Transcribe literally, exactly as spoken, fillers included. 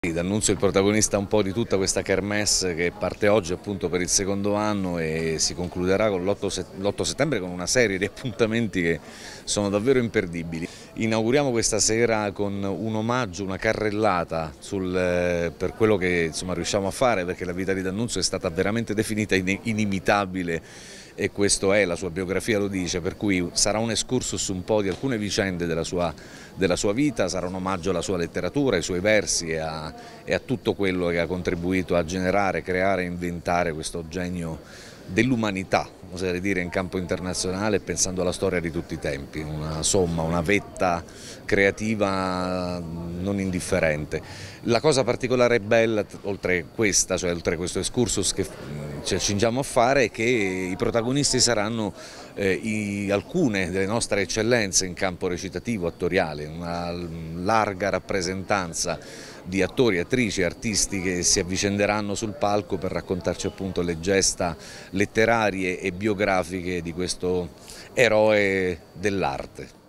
D'Annunzio è il protagonista un po' di tutta questa kermesse che parte oggi appunto per il secondo anno e si concluderà con l'otto settembre con una serie di appuntamenti che sono davvero imperdibili. Inauguriamo questa sera con un omaggio, una carrellata sul, per quello che insomma, riusciamo a fare, perché la vita di D'Annunzio è stata veramente definita inimitabile e questo è, la sua biografia lo dice, per cui sarà un excursus un po' di alcune vicende della sua, della sua vita, sarà un omaggio alla sua letteratura, ai suoi versi e a, e a tutto quello che ha contribuito a generare, creare e inventare questo genio dell'umanità, oserei dire, in campo internazionale, pensando alla storia di tutti i tempi, una somma, una vetta creativa non indifferente. La cosa particolare e bella, oltre questa, cioè oltre questo excursus che ci accingiamo a fare, è che i protagonisti saranno eh, i, alcune delle nostre eccellenze in campo recitativo, attoriale, una larga rappresentanza di attori, attrici, artisti che si avvicenderanno sul palco per raccontarci appunto le gesta letterarie e biografiche di questo eroe dell'arte.